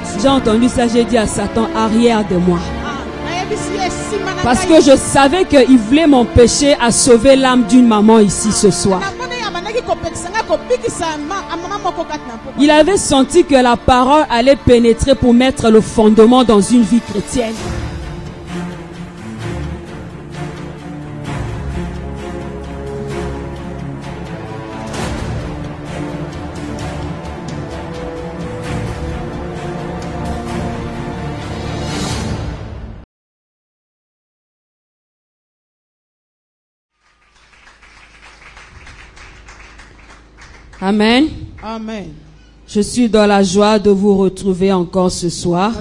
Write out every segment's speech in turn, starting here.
J'ai entendu ça, j'ai dit à Satan, arrière de moi. Parce que je savais qu'il voulait m'empêcher à sauver l'âme d'une maman ici ce soir. Il avait senti que la parole allait pénétrer pour mettre le fondement dans une vie chrétienne. Amen. Amen. Je suis dans la joie de vous retrouver encore ce soir.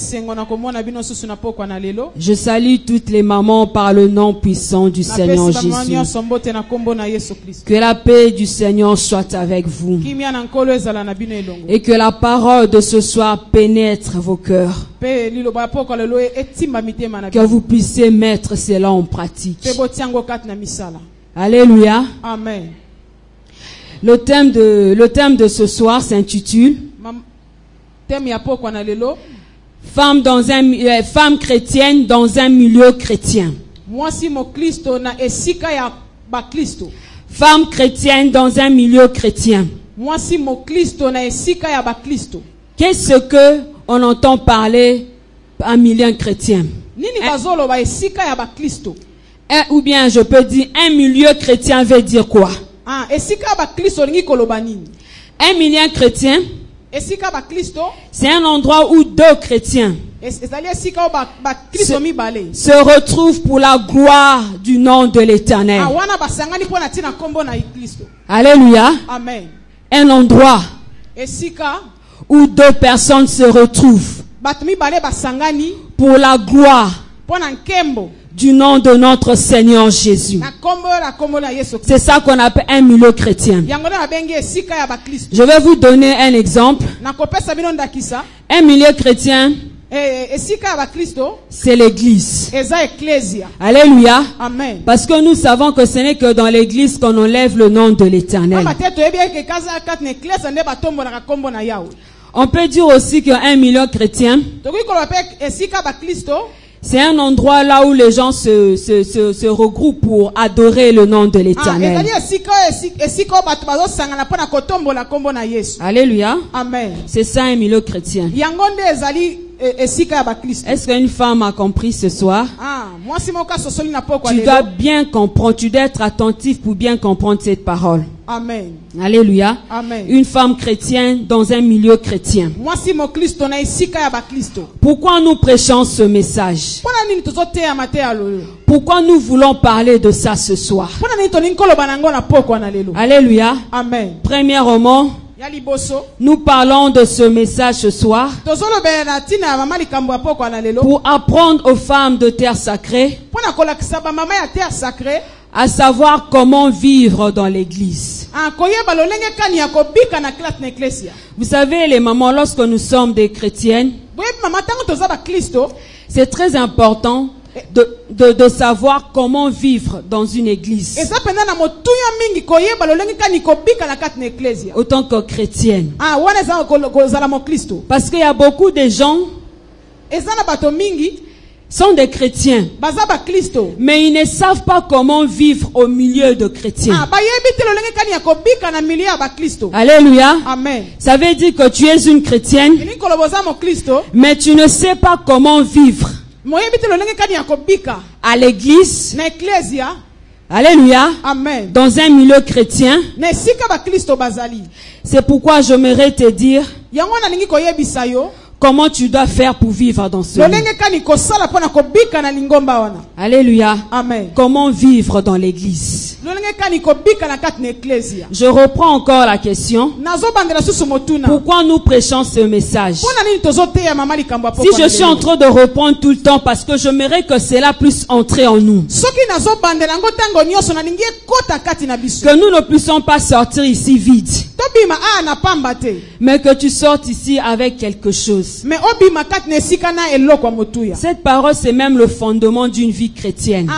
Je salue toutes les mamans par le nom puissant du Seigneur Jésus. Que la paix du Seigneur soit avec vous. Et que la parole de ce soir pénètre vos cœurs. Que vous puissiez mettre cela en pratique. Alléluia. Amen. Le thème de ce soir s'intitule Femme chrétienne dans un milieu chrétien. Femme chrétienne dans un milieu chrétien. Qu'est-ce que on entend parler un milieu chrétien? Ou bien je peux dire un milieu chrétien veut dire quoi? Un milieu chrétien, c'est un endroit où deux chrétiens se retrouvent pour la gloire du nom de l'Éternel. Alléluia. Amen. Un endroit où deux personnes se retrouvent pour la gloire du nom de notre Seigneur Jésus. C'est ça qu'on appelle un milieu chrétien. Je vais vous donner un exemple. Un milieu chrétien, c'est l'église. Alléluia. Amen. Parce que nous savons que ce n'est que dans l'église qu'on enlève le nom de l'Éternel. On peut dire aussi qu'un milieu chrétien, c'est un endroit là où les gens se regroupent pour adorer le nom de l'Éternel. Alléluia. Amen. C'est ça un milieu chrétien. Est-ce qu'une femme a compris ce soir? Tu dois bien comprendre, tu dois être attentif pour bien comprendre cette parole. Amen. Alléluia. Amen. Une femme chrétienne dans un milieu chrétien. Pourquoi nous prêchons ce message? Pourquoi nous voulons parler de ça ce soir? Alléluia. Amen. Premièrement, nous parlons de ce message ce soir pour apprendre aux femmes de terre sacrée à savoir comment vivre dans l'église. Vous savez, les mamans, lorsque nous sommes des chrétiennes, c'est très important de savoir comment vivre dans une église. Autant que chrétienne. Parce qu'il y a beaucoup de gens sont des chrétiens, mais ils ne savent pas comment vivre au milieu de chrétiens. Alléluia. Amen. Ça veut dire que tu es une chrétienne, mais tu ne sais pas comment vivre à l'église. Alléluia. Amen. Dans un milieu chrétien. C'est pourquoi j'aimerais te dire comment tu dois faire pour vivre dans ce monde. Alléluia. Amen. Comment vivre dans l'église. Je reprends encore la question. Pourquoi nous prêchons ce message? Si je suis en train de répondre tout le temps parce que j'aimerais que cela puisse entrer en nous. Que nous ne puissions pas sortir ici vide. mais que tu sortes ici avec quelque chose. Cette parole, c'est même le fondement d'une vie chrétienne.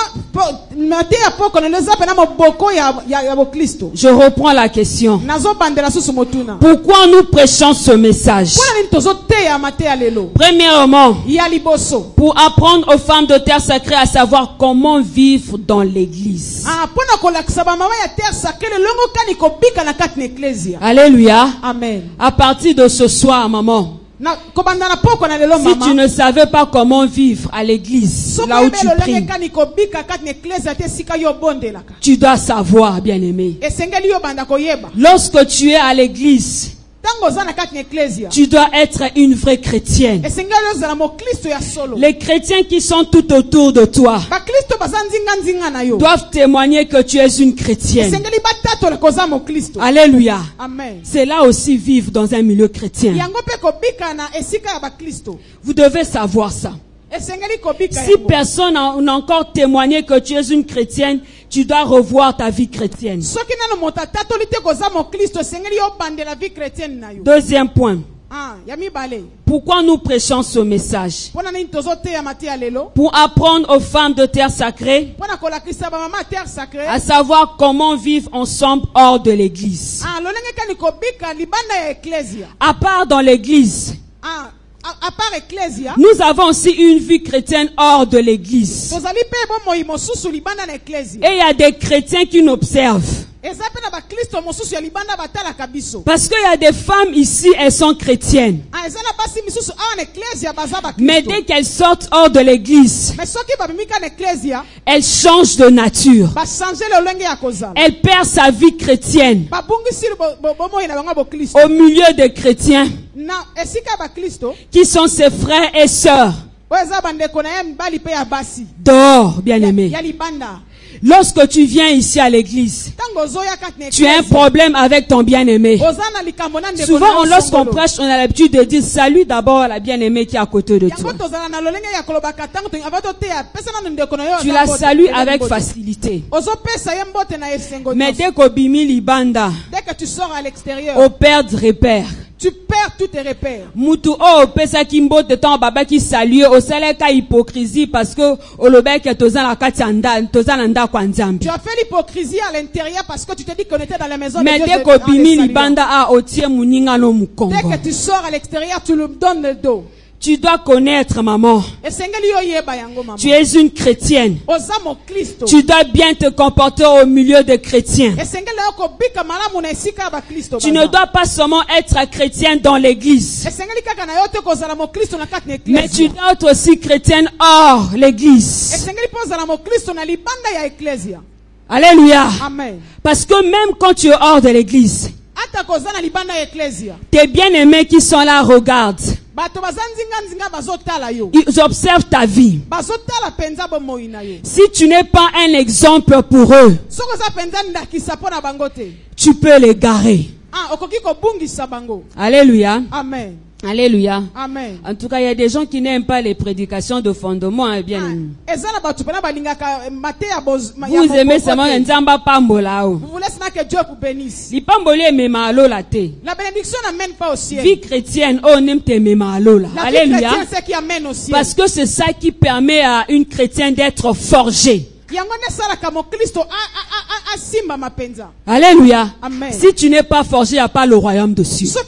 Je reprends la question. Pourquoi nous prêchons ce message? Premièrement, pour apprendre aux femmes de terre sacrée à savoir comment vivre dans l'église. Alléluia. Amen. À partir de ce soir, maman, si tu ne savais pas comment vivre à l'église, là où tu pries, tu dois savoir, bien-aimé. Lorsque tu es à l'église, tu dois être une vraie chrétienne. Les chrétiens qui sont tout autour de toi doivent témoigner que tu es une chrétienne. Alléluia. C'est là aussi vivre dans un milieu chrétien. Vous devez savoir ça. Si personne n'a encore témoigné que tu es une chrétienne, tu dois revoir ta vie chrétienne. Deuxième point. Pourquoi nous prêchons ce message? Pour apprendre aux femmes de terre sacrée à savoir comment vivre ensemble hors de l'église. À part dans l'église, nous avons aussi une vie chrétienne hors de l'église. Et il y a des chrétiens qui nous observent. Parce qu'il y a des femmes ici, elles sont chrétiennes. Mais dès qu'elles sortent hors de l'église, elles changent de nature. Elles perdent sa vie chrétienne au milieu des chrétiens qui sont ses frères et sœurs. Dehors, bien-aimé. Lorsque tu viens ici à l'église, tu as un problème avec ton bien-aimé. Souvent, lorsqu'on prêche, on a l'habitude de dire salut d'abord à la bien-aimée qui est à côté de toi. Tu la salues avec facilité. Mais dès qu'au bimi libanda, au perdre repère. Tu perds tous tes repères. Mutu o pesa kimbo te ton baba qui salue au seleka hypocrisie parce que au lobek tozana la katianda tozana nda kwa nzambi. Tu as fait l'hypocrisie à l'intérieur parce que tu te dis qu'on était dans la maison de Dieu. Mais dès que bimi libanda a otie muninga no mukongo. Dès que tu sors à l'extérieur, tu lui donnes le dos. Tu dois connaître, maman. Tu es une chrétienne. Tu dois bien te comporter au milieu des chrétiens. Tu ne dois pas seulement être chrétienne dans l'église. Mais tu dois être aussi chrétienne hors l'église. Alléluia. Amen. Parce que même quand tu es hors de l'église, tes bien-aimés qui sont là regardent. Ils observent ta vie. Si tu n'es pas un exemple pour eux, tu peux les garer. Alléluia. Amen. Alléluia. Amen. En tout cas, il y a des gens qui n'aiment pas les prédications de fondement. Bien. Vous aimez seulement Nzamba Pambola. Vous voulez seulement que Dieu vous bénisse. La bénédiction n'amène pas au ciel. Vie chrétienne, oh, n'aime te Alléluia. C'est qui amène au ciel. Parce que c'est ça qui permet à une chrétienne d'être forgée. Alléluia. Amen. Si tu n'es pas forgé, il n'y a pas le royaume dessus. Donc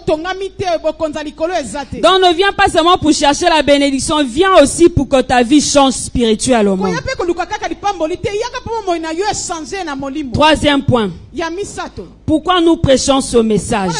ne viens pas seulement pour chercher la bénédiction, viens aussi pour que ta vie change spirituellement. Troisième point. Pourquoi nous prêchons ce message?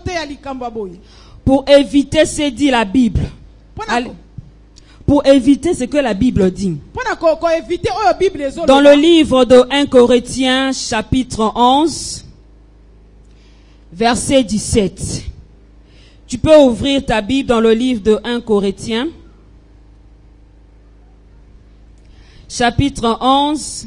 Pour éviter ce que dit la Bible. Pour éviter ce que la Bible dit. Dans le livre de 1 Corinthiens, chapitre 11, verset 17. Tu peux ouvrir ta Bible dans le livre de 1 Corinthiens, chapitre 11,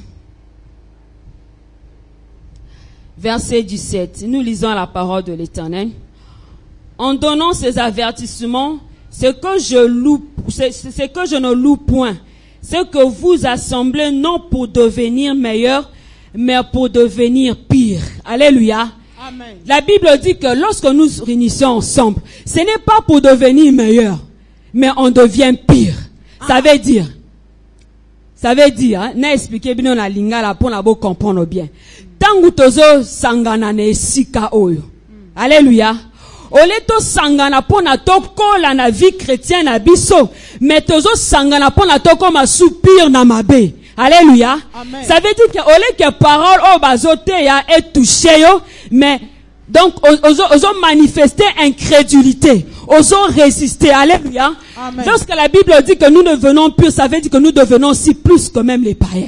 verset 17. Nous lisons la parole de l'Éternel. En donnant ces avertissements, ce que je ne loue point, c'est que vous assemblez non pour devenir meilleur, mais pour devenir pire. Alléluia. Amen. La Bible dit que lorsque nous réunissons ensemble, ce n'est pas pour devenir meilleur, mais on devient pire. Ça veut dire, n'a expliqué bien la lingala pour la beau comprendre bien. Tangu tozo sangana ne esika oyo. Alléluia. Oleto sangana pona toko la na vie chrétienne na biso, mais tozo sangana pona toko ma soupir na mabe. Alléluia. Amen. Ça veut dire que ole que parole o bazote ya est touché yo, mais donc ozo manifester incrédulité, ozo résister. Alléluia. Amen. Lorsque la Bible dit que nous devenons purs, ça veut dire que nous devenons aussi plus que même les païens.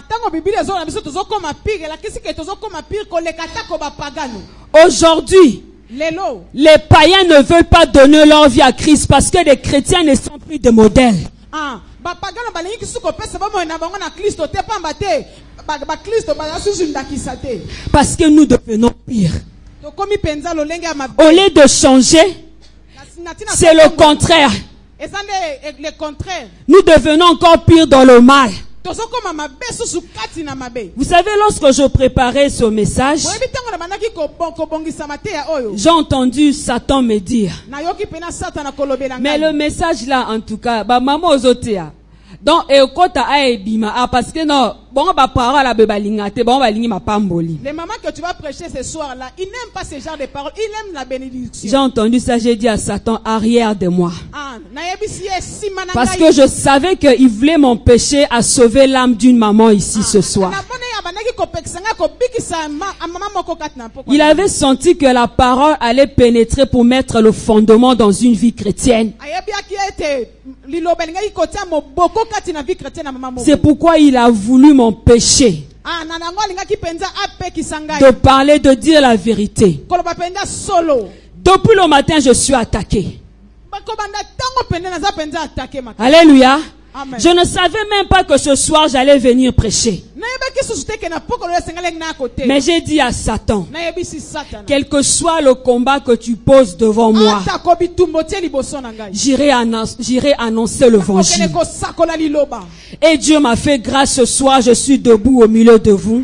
Aujourd'hui, les païens ne veulent pas donner leur vie à Christ parce que les chrétiens ne sont plus de modèles. Parce que nous devenons pires. Au lieu de changer, c'est le contraire. Nous devenons encore pires dans le mal. Vous savez, lorsque je préparais ce message, j'ai entendu Satan me dire, mais le message là, en tout cas, maman ozotea. Donc, parce que non, bon, parole à bebalingate, bon, ma pamboli. Les mamans que tu vas prêcher ce soir là, ils n'aiment pas ce genre de paroles, ils aiment la bénédiction. J'ai entendu ça, j'ai dit à Satan, arrière de moi. Parce que je savais qu'il voulait m'empêcher à sauver l'âme d'une maman ici ce soir. Il avait senti que la parole allait pénétrer pour mettre le fondement dans une vie chrétienne. C'est pourquoi il a voulu m'empêcher de parler, de dire la vérité. Depuis le matin, je suis attaqué. Alléluia. Amen. Je ne savais même pas que ce soir j'allais venir prêcher. Mais j'ai dit à Satan, quel que soit le combat que tu poses devant moi, j'irai annoncer l'évangile. Et Dieu m'a fait grâce ce soir, je suis debout au milieu de vous.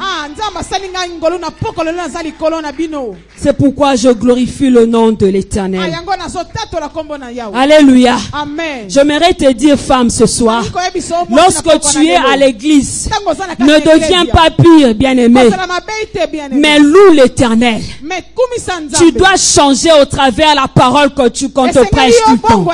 C'est pourquoi je glorifie le nom de l'Éternel. Alléluia. Amen. J'aimerais te dire, femme, ce soir, lorsque tu es à l'église, ne deviens pas pire, bien-aimé, mais loue l'Éternel. Tu dois changer au travers la parole qu'on te prêche tout le temps.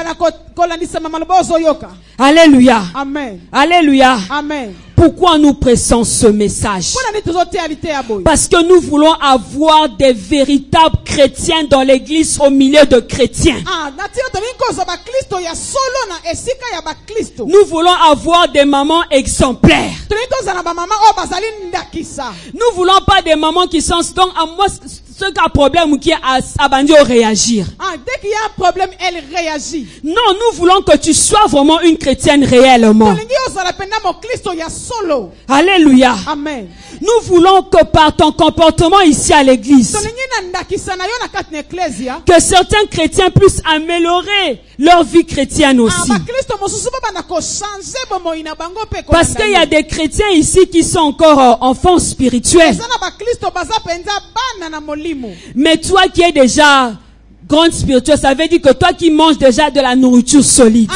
Alléluia. Amen. Alléluia. Amen. Pourquoi nous pressons ce message? Parce que nous voulons avoir des véritables chrétiens dans l'église au milieu de chrétiens. Nous voulons avoir des mamans exemplaires. Nous voulons pas des mamans qui sont donc à moi ce qui a problème qui a banni au réagir. Dès qu'il y a un problème, elle réagit. Non, nous voulons que tu sois vraiment une chrétienne réellement. Alléluia. Amen. Nous voulons que par ton comportement ici à l'église, que certains chrétiens puissent améliorer leur vie chrétienne aussi. Parce qu'il y a des chrétiens ici qui sont encore enfants spirituels. Mais toi qui es déjà grande spirituelle, ça veut dire que toi qui manges déjà de la nourriture solide,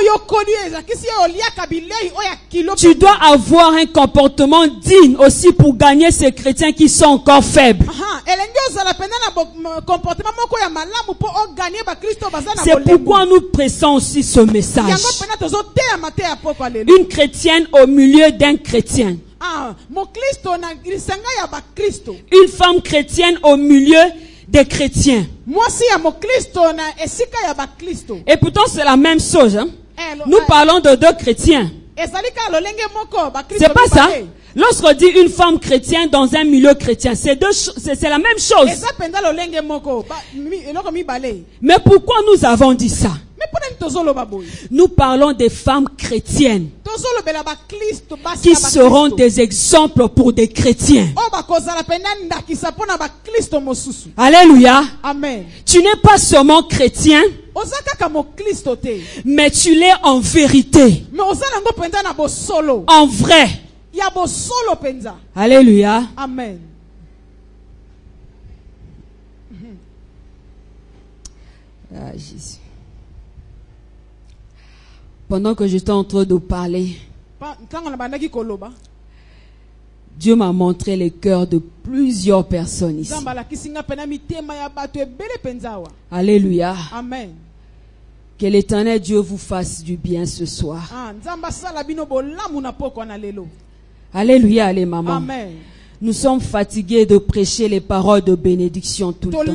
tu dois avoir un comportement digne aussi pour gagner ces chrétiens qui sont encore faibles. C'est pourquoi nous pressons aussi ce message. Une chrétienne au milieu d'un chrétien. Une femme chrétienne au milieu des chrétiens. Et pourtant c'est la même chose. Hein? Nous parlons de deux chrétiens. C'est pas ça. Lorsqu'on dit une femme chrétienne dans un milieu chrétien, c'est la même chose. Mais pourquoi nous avons dit ça? Nous parlons des femmes chrétiennes qui seront des exemples pour des chrétiens. Alléluia. Amen. Tu n'es pas seulement chrétien, mais tu l'es en vérité, en vrai. Alléluia. Alléluia. Amen. Ah, Jésus. Pendant que j'étais en train de parler, Dieu m'a montré les cœurs de plusieurs personnes ici. Alléluia. Amen. Que l'Éternel Dieu vous fasse du bien ce soir. Alléluia, allez maman. Amen. Nous sommes fatigués de prêcher les paroles de bénédiction tout le temps.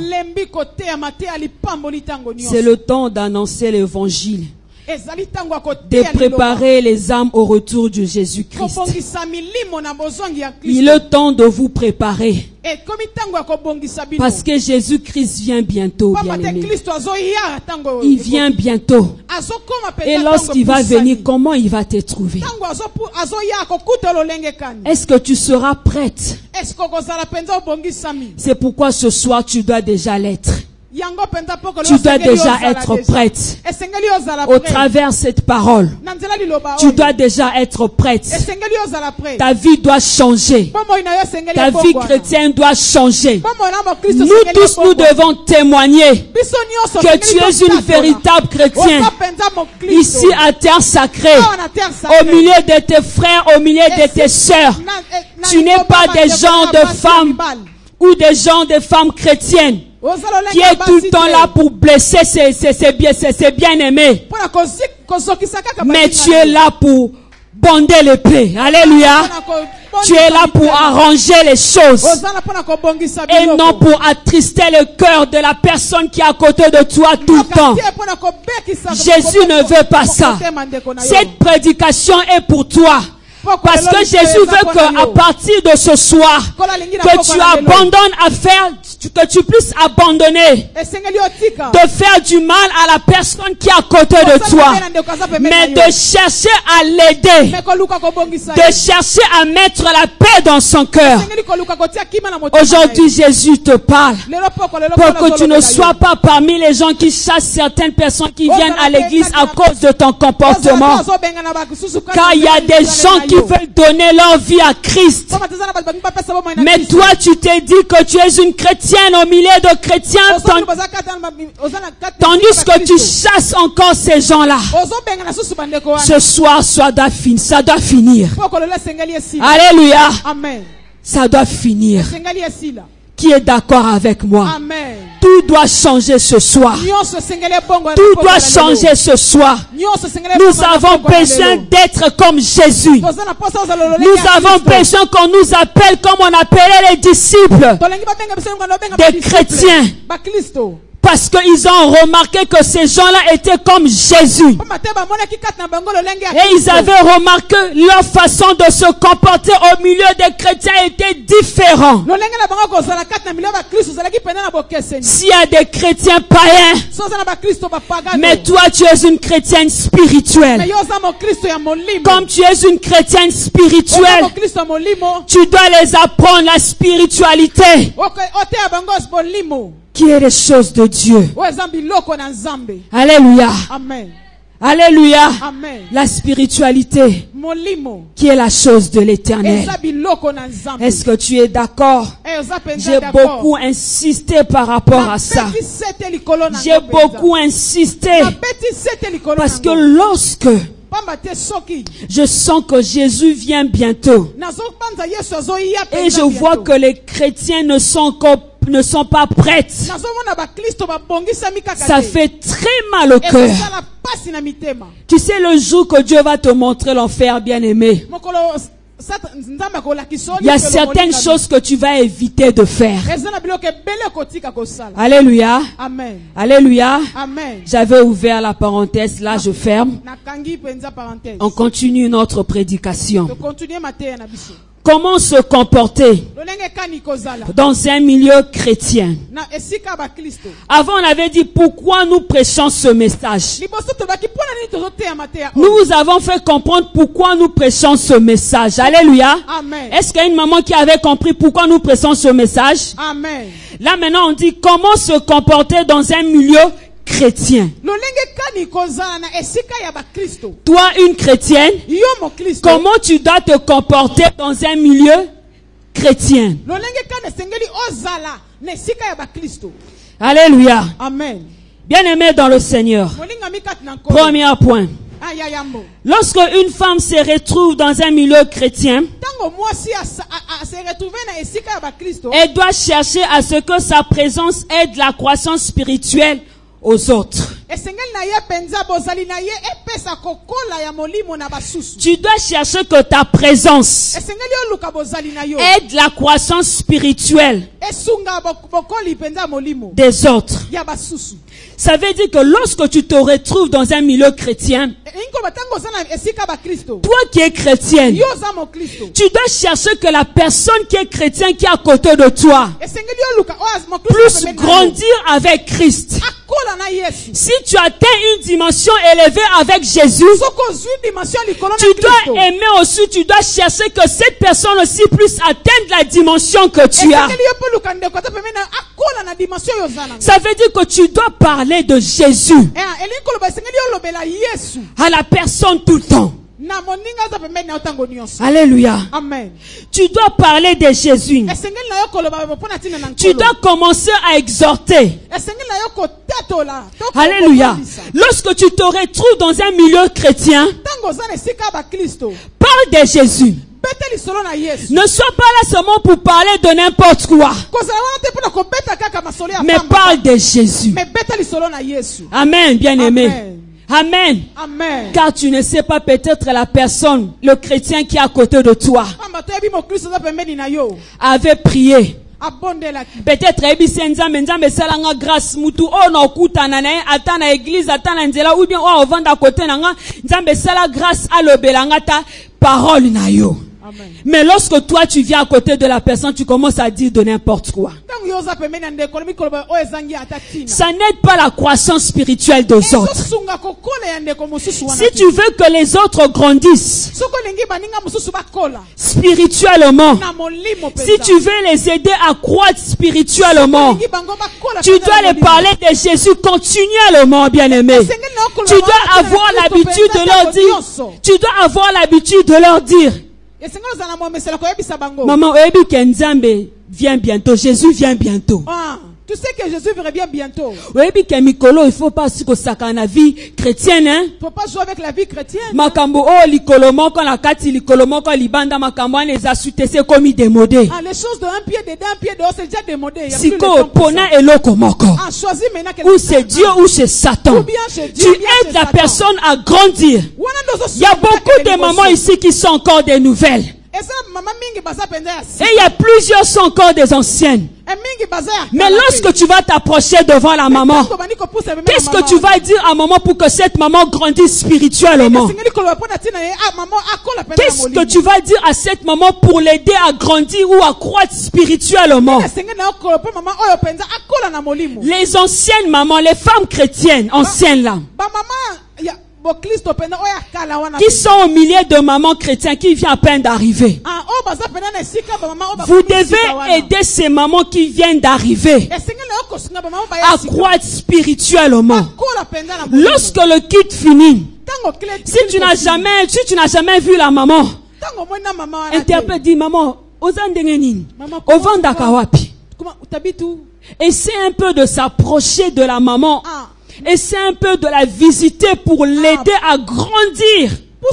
C'est le temps d'annoncer l'évangile, de préparer les âmes au retour de Jésus-Christ. Il est le temps de vous préparer. Parce que Jésus-Christ vient bientôt, bien-aimé. Il vient bientôt. Et lorsqu'il va venir, comment il va te trouver? Est-ce que tu seras prête? C'est pourquoi ce soir tu dois déjà l'être. Tu dois déjà être prête. Au travers de cette parole, tu dois déjà être prête. Ta vie doit changer. Ta vie chrétienne doit changer. Nous tous, nous devons témoigner que tu es une véritable chrétienne. Ici à terre sacrée, au milieu de tes frères, au milieu de tes sœurs. Tu n'es pas des gens de femmes ou des gens de femmes chrétiennes qui est tout le temps là pour blesser ses bien-aimés. Mais tu es là pour bonder l'épée. Alléluia. Tu es là pour arranger les choses et non pour attrister le cœur de la personne qui est à côté de toi tout le temps. Jésus ne veut pas ça. Cette prédication est pour toi. Parce que Jésus veut qu'à partir de ce soir, que tu abandonnes à faire, que tu puisses abandonner de faire du mal à la personne qui est à côté de toi, mais de chercher à l'aider, de chercher à mettre la paix dans son cœur. Aujourd'hui, Jésus te parle pour que tu ne sois pas parmi les gens qui chassent certaines personnes qui viennent à l'église à cause de ton comportement. Car il y a des gens qui veulent donner leur vie à Christ. Mais toi, tu t'es dit que tu es une chrétienne au milieu de chrétiens, tandis que tu chasses encore ces gens-là. Ce soir, ça doit finir. Alléluia. Ça doit finir. Qui est d'accord avec moi? Amen. Tout doit changer ce soir. Tout doit changer ce soir. Nous avons besoin d'être comme Jésus. Nous avons besoin qu'on nous appelle comme on appelait les disciples des chrétiens. Parce qu'ils ont remarqué que ces gens-là étaient comme Jésus. Et ils avaient remarqué leur façon de se comporter au milieu des chrétiens était différente. S'il y a des chrétiens païens, mais toi tu es une chrétienne spirituelle. Comme tu es une chrétienne spirituelle, tu dois les apprendre la spiritualité, qui est les choses de Dieu. Alléluia. Amen. Alléluia. Amen. La spiritualité qui est la chose de l'Éternel. Est-ce que tu es d'accord? J'ai beaucoup insisté par rapport à ça. J'ai beaucoup insisté parce que lorsque je sens que Jésus vient bientôt et je vois que les chrétiens ne sont pas prêtes, ça fait très mal au cœur. Tu sais, le jour que Dieu va te montrer l'enfer, bien-aimé, il y a certaines choses que tu vas éviter de faire. Alléluia. Amen. Alléluia. Amen. J'avais ouvert la parenthèse, là je ferme. On continue notre prédication. Comment se comporter dans un milieu chrétien? Avant, on avait dit pourquoi nous prêchons ce message. Nous avons fait comprendre pourquoi nous prêchons ce message. Alléluia. Est-ce qu'il y a une maman qui avait compris pourquoi nous prêchons ce message? Amen. Là maintenant, on dit comment se comporter dans un milieu chrétien. Toi, une chrétienne, comment tu dois te comporter dans un milieu chrétien? Alléluia. Amen. Bien-aimé dans le Seigneur. Premier point. Lorsque une femme se retrouve dans un milieu chrétien, elle doit chercher à ce que sa présence aide la croissance spirituelle aux autres. Tu dois chercher que ta présence aide la croissance spirituelle des autres. Ça veut dire que lorsque tu te retrouves dans un milieu chrétien, toi qui es chrétienne, tu dois chercher que la personne qui est chrétienne qui est à côté de toi puisse grandir avec Christ. Si tu atteins une dimension élevée avec Jésus, tu dois aimer aussi, tu dois chercher que cette personne aussi puisse atteindre la dimension que tu as. Ça veut dire que tu dois parler de Jésus à la personne tout le temps. Alléluia. Amen. Tu dois parler de Jésus. Tu dois commencer à exhorter. Alléluia. Lorsque tu te retrouves dans un milieu chrétien, parle de Jésus. Ne sois pas là seulement pour parler de n'importe quoi, mais parle de Jésus. Amen, bien-aimé. Amen. Amen. Car tu ne sais pas peut-être la personne, le chrétien qui est à côté de toi, avait prié. Peut-être grâce mutu o na okutana na ata na église ata na nzela ou bien o ovanda côté nanga nzambe sala grâce à lobelanga ta parole na yo. Amen. Mais lorsque toi tu viens à côté de la personne, tu commences à dire de n'importe quoi. Ça n'aide pas la croissance spirituelle des autres. Si tu veux que les autres grandissent spirituellement, si tu veux les aider à croître spirituellement, tu dois les parler de Jésus continuellement, bien-aimé. Tu dois avoir l'habitude de leur dire, tu dois avoir l'habitude de leur dire, maman, Oebi Kenzambe vient bientôt. Jésus vient bientôt. Tu sais que Jésus revient bientôt. Oebi Kemikolo, il faut pas que ça dans la vie chrétienne, hein. Faut pas jouer avec la vie chrétienne. Makambo o likolomo quand la kati likolomo quand libanda makambo les a c'est comme démodé. Les choses de un pied dedans, un pied dehors, c'est déjà démodé. Siko pona eloko moko. Choisis maintenant quelqu'un. Ou c'est Dieu ou c'est Satan. Tu aides la personne à grandir. Il y a beaucoup de mamans ici qui sont encore des nouvelles. Et il y a plusieurs sont encore des anciennes. Mais lorsque tu vas t'approcher devant la maman, qu'est-ce que tu vas dire à maman pour que cette maman grandisse spirituellement? Qu'est-ce que tu vas dire à cette maman pour l'aider à grandir ou à croître spirituellement? Les anciennes mamans, les femmes chrétiennes anciennes là, qui sont au milieu de mamans chrétiennes qui viennent à peine d'arriver. Vous devez aider ces mamans qui viennent d'arriver à croître spirituellement. Lorsque le kit finit, si tu n'as jamais vu la maman, interprète, dit maman, essaie un peu de s'approcher de la maman. Essaie un peu de la visiter pour l'aider à grandir.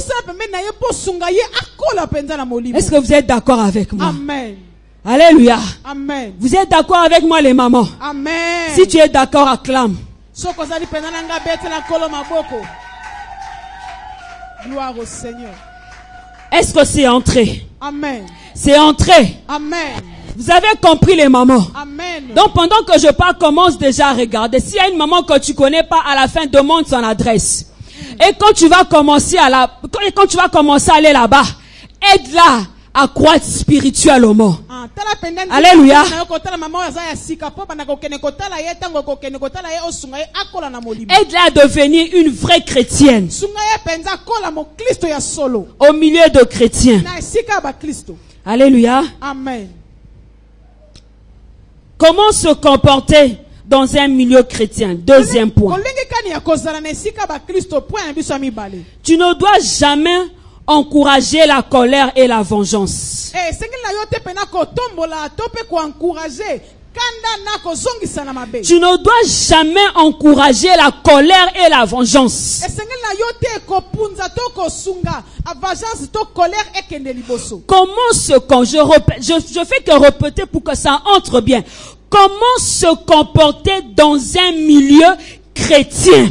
Est-ce que vous êtes d'accord avec moi? Amen. Alléluia. Amen. Vous êtes d'accord avec moi les mamans? Amen. Si tu es d'accord, acclame. Gloire au Seigneur. Est-ce que c'est entré? Amen. C'est entré. Amen. Vous avez compris les mamans? Amen. Donc pendant que je parle, commence déjà à regarder. S'il y a une maman que tu connais pas, à la fin, demande son adresse. Et quand tu vas commencer à aller là-bas, aide-la à croître spirituellement. Alléluia. Aide-la à devenir une vraie chrétienne au milieu de chrétiens. Alléluia. Amen. Comment se comporter dans un milieu chrétien? Deuxième point. Tu ne dois jamais encourager la colère et la vengeance. Tu ne dois jamais encourager la colère et la vengeance. Comment je fais que répéter pour que ça entre bien. Comment se comporter dans un milieu chrétien?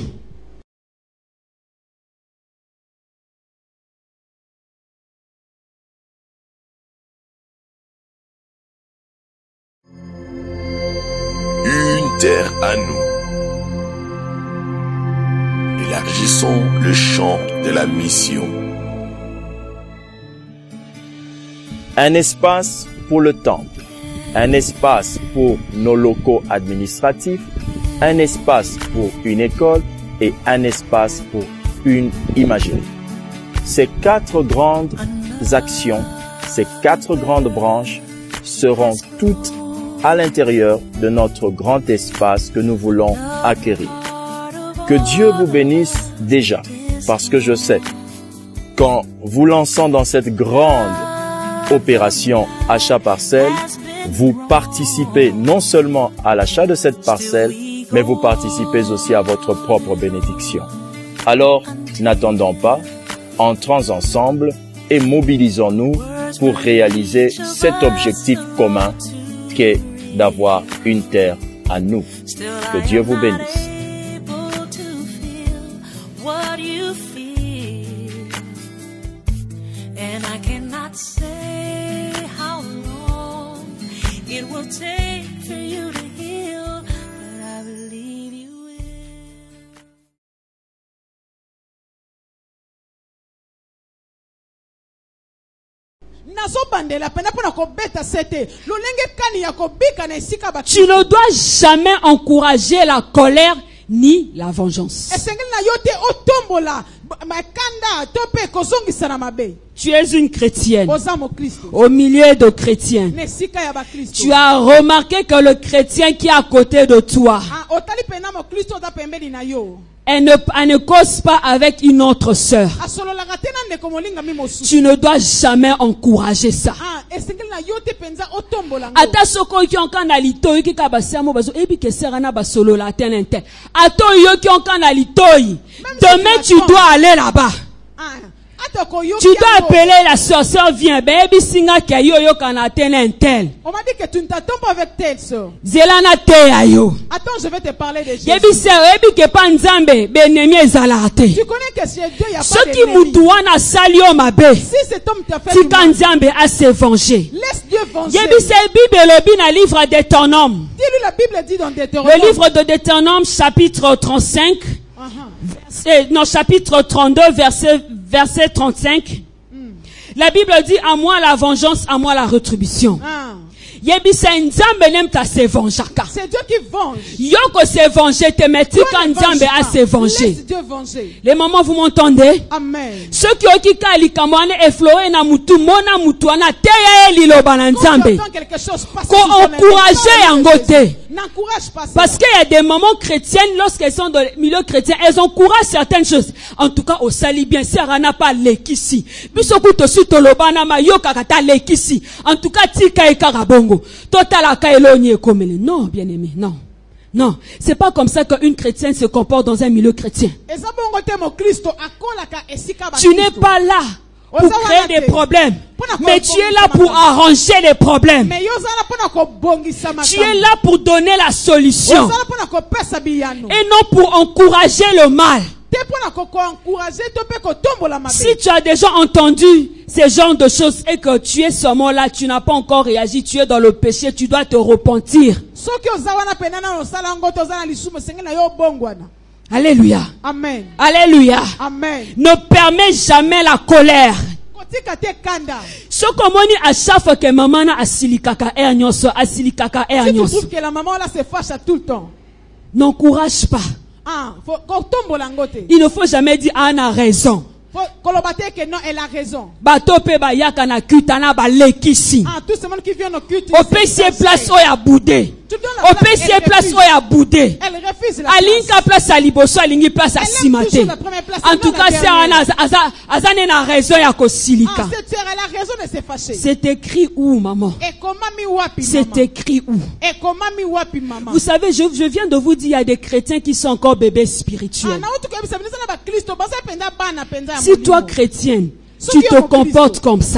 Une terre à nous. Élargissons le champ de la mission. Un espace pour le temple, un espace pour nos locaux administratifs, un espace pour une école et un espace pour une imagerie. Ces 4 grandes actions, ces 4 grandes branches seront toutes à l'intérieur de notre grand espace que nous voulons acquérir. Que Dieu vous bénisse déjà, parce que je sais qu'en vous lançant dans cette grande opération achat parcelle, vous participez non seulement à l'achat de cette parcelle, mais vous participez aussi à votre propre bénédiction. Alors, n'attendons pas, entrons ensemble et mobilisons-nous pour réaliser cet objectif commun qu'est d'avoir une terre à nous. Que Dieu vous bénisse. Tu ne dois jamais encourager la colère ni la vengeance. Tu es une chrétienne au milieu de chrétiens. Tu as remarqué que le chrétien qui est à côté de toi, elle ne cause pas avec une autre sœur. Tu ne dois jamais encourager ça. Demain tu dois aller là-bas. Tu dois appeler la sorcière, viens. On m'a dit que tu ne t'attends pas avec telle soeur. Attends, je vais te parler de Jésus. Tu connais que chez Dieu, il n'y a pas d'ennemi. Si cet homme t'a fait du mal, laisse Dieu venger. Dis-lui, la Bible dit dans Deutéronome. Le livre de Deutéronome, chapitre 35. Chapitre 32, verset 35. La Bible dit, à moi la vengeance, à moi la rétribution. C'est Dieu qui venge. Yoko se venger, te metti quand Nzambe a se venger. Les mamans, vous m'entendez? Amen. Ceux qui ont kali kamane effleuré na mutu, mona mutu ana teya liloba na Nzambe. Ko encourager angote. N'encourage pas ça. Parce qu'il y a des mamans chrétiennes, lorsqu'elles sont dans le milieu chrétien, elles encouragent certaines choses. En tout cas, au sali bien, si elle n'a pas l'ékisi. Bisoku to su tolobana ma yoka kata l'ékisi. En tout cas, tika e karabongo. Total kaelonye komele. Non, bien aimé, non. Non, c'est pas comme ça qu'une chrétienne se comporte dans un milieu chrétien. Tu n'es pas là pour créer des problèmes, mais tu es là pour arranger les problèmes. Tu es là pour donner la solution et non pour encourager le mal. Si tu as déjà entendu ces genres de choses et que tu es seulement là, tu n'as pas encore réagi, tu es dans le péché, tu dois te repentir. Alléluia. Amen. Alléluia. Amen. Ne permets jamais la colère. Ce qu'on dit à chaque fois que maman a asilikaka ernyoso. Si tu trouves que la maman là se fâche tout le temps, n'encourage pas. Il ne faut jamais dire Anna a raison. que non, elle a raison. Batope bayaka na kutana balekisi. Tout ce monde qui vient au culte. Au PC place oya boudé. Au PC place oya boudé. Elle refuse la Alinka place à liboso, alingi place à simate. En tout cas, c'est azane na raison ya kosilika. Cette sœur, elle a raison de se fâcher. C'est écrit où, maman? Et comment mi wapi, c'est écrit où? Et comment mi wapi, maman? Vous savez, je viens de vous dire, il y a des chrétiens qui sont encore bébés spirituels. Si toi, chrétienne, tu te comportes comme ça,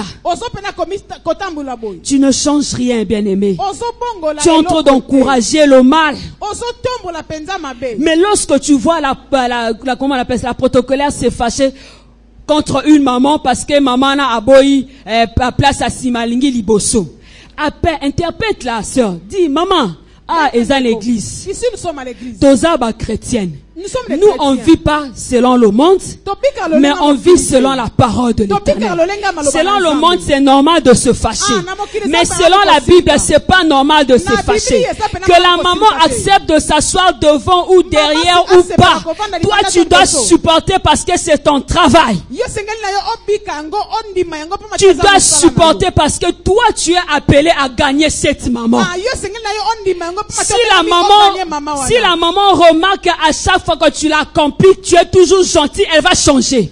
tu ne changes rien, bien-aimé. Tu es en train d'encourager le mal. Mais lorsque tu vois comment on appelle ça, la protocolaire s'est fâchée contre une maman parce que maman a aboyi place à Simalingi Liboso. Interprète la sœur. Dis, maman, ils sont à l'église. Ici, nous sommes à l'église. Tozaba chrétienne. Nous, on ne vit pas selon le monde, mais on vit selon la parole de l'Éternel. Selon le monde, c'est normal de se fâcher. Mais selon la Bible, c'est pas normal de se fâcher. Que la maman accepte de s'asseoir devant ou derrière ou pas. Toi, tu dois supporter parce que c'est ton travail. Tu dois supporter parce que toi, tu es appelé à gagner cette maman. Si la maman remarque à chaque fois que tu l'accomplis, tu es toujours gentil, elle va changer.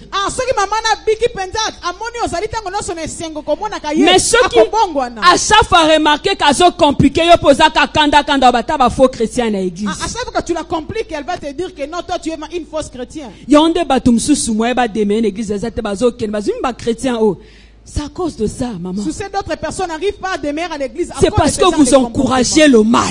Mais ceux qui, à chaque fois remarquer qu'elles ont compliqué, ils posent à faux chrétien à l'église. À chaque fois que tu la compliques, elle va te dire que non, toi tu es une fausse chrétienne. C'est à cause de ça, maman. D'autres personnes n'arrivent pas à demeurer à l'église. C'est parce que vous encouragez le mal.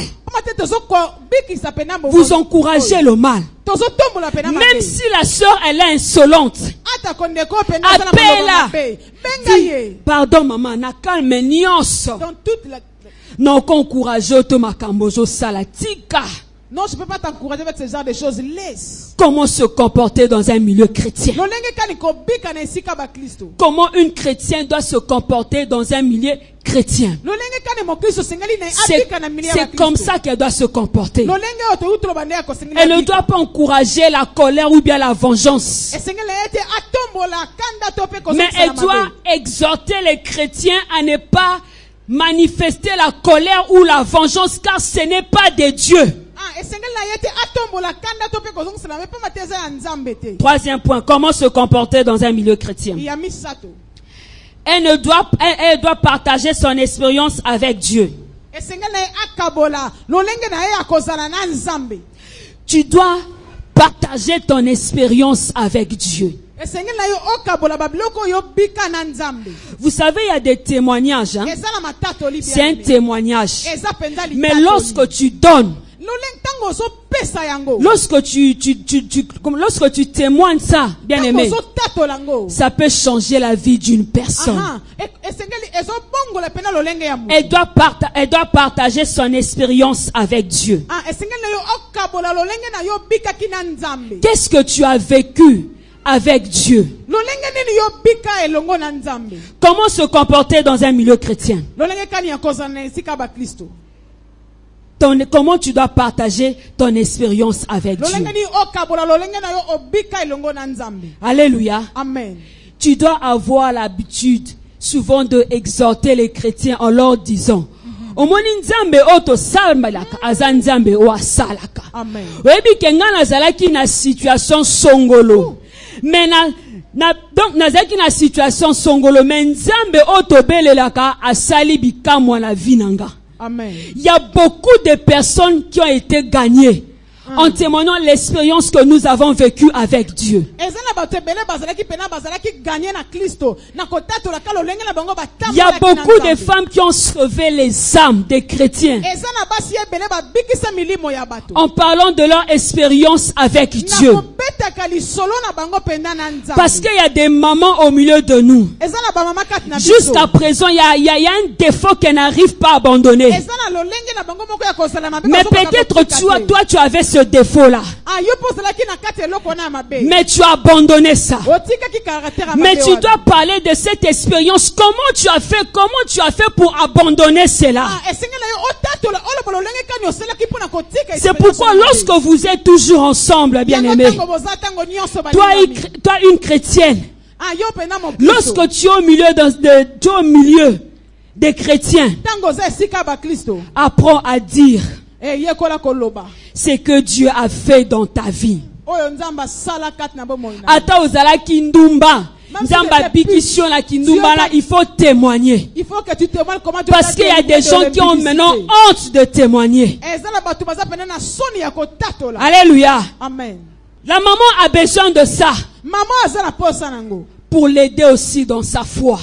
Vous encouragez le mal. Même si la sœur elle est insolente, appelle-la. Pardon maman, na calme nios. Non, qu'encourager automakambojo salatika. Non, je ne peux pas t'encourager avec ce genre de choses. Laisse. Comment se comporter dans un milieu chrétien? Comment une chrétienne doit se comporter dans un milieu chrétien? C'est comme ça qu'elle doit se comporter. Elle ne doit pas encourager la colère ou bien la vengeance. Mais elle doit exhorter les chrétiens à ne pas manifester la colère ou la vengeance, car ce n'est pas de Dieu. Troisième point, comment se comporter dans un milieu chrétien? Elle doit partager son expérience avec Dieu. Tu dois partager ton expérience avec Dieu. Vous savez, il y a des témoignages. Hein? C'est un témoignage. Mais lorsque tu donnes, lorsque tu témoignes ça, bien aimé, ça peut changer la vie d'une personne. Elle doit partager son expérience avec Dieu. Qu'est-ce que tu as vécu avec Dieu? Comment se comporter dans un milieu chrétien? Comment tu dois partager ton expérience avec Dieu? Alléluia. Amen. Tu dois avoir l'habitude souvent de exhorter les chrétiens en leur disant, Omoni nzambe oto salmalaka azanzambe o asalaka. Amen. Webi kenga nazalaki na situation songolo. Mais donc nazalaki na situation songolo, mais nzambe oto belelaka asali bikamwa na vinanga. Amen. Il y a beaucoup de personnes qui ont été gagnées en témoignant l'expérience que nous avons vécue avec Dieu. Il y a beaucoup de femmes qui ont sauvé les âmes des chrétiens en parlant de leur expérience avec Dieu. Parce qu'il y a des mamans au milieu de nous. Jusqu'à présent, il y a un défaut qu'elles n'arrivent pas à abandonner. Mais peut-être toi tu avais ce défaut-là. Mais tu as abandonné ça. Mais tu dois parler de cette expérience. Comment tu as fait pour abandonner cela? C'est pourquoi lorsque vous êtes toujours ensemble, bien-aimés, toi une chrétienne, Lorsque tu es au milieu des chrétiens, apprends à dire ce que Dieu a fait dans ta vie. Ata ozala kindumba, nzamba bikisho la kindumba là, il faut témoigner. Il faut que tu témoignes comment tu parce qu'il y a des gens qui ont maintenant honte de témoigner. Alléluia. Amen. La maman a besoin de ça pour l'aider aussi dans sa foi.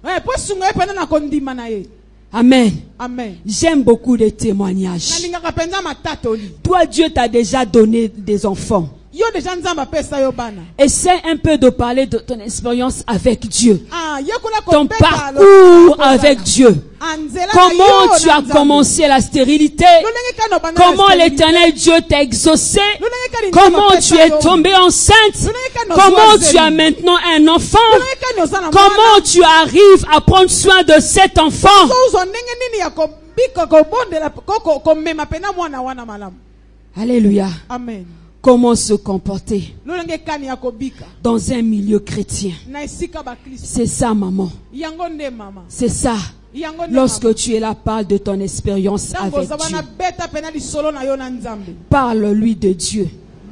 Amen. Amen. J'aime beaucoup les témoignages. Toi, Dieu t'a déjà donné des enfants. Essaie un peu de parler de ton expérience avec Dieu. Ton parcours avec Dieu. Comment tu as commencé la stérilité. Comment l'Éternel Dieu t'a exaucé. Comment tu es tombé enceinte. Comment tu as maintenant un enfant. Comment tu arrives à prendre soin de cet enfant. Alléluia. Amen. Comment se comporter dans un milieu chrétien. C'est ça, maman. C'est ça. Lorsque tu es là, parle de ton expérience avec Dieu. Parle-lui de Dieu.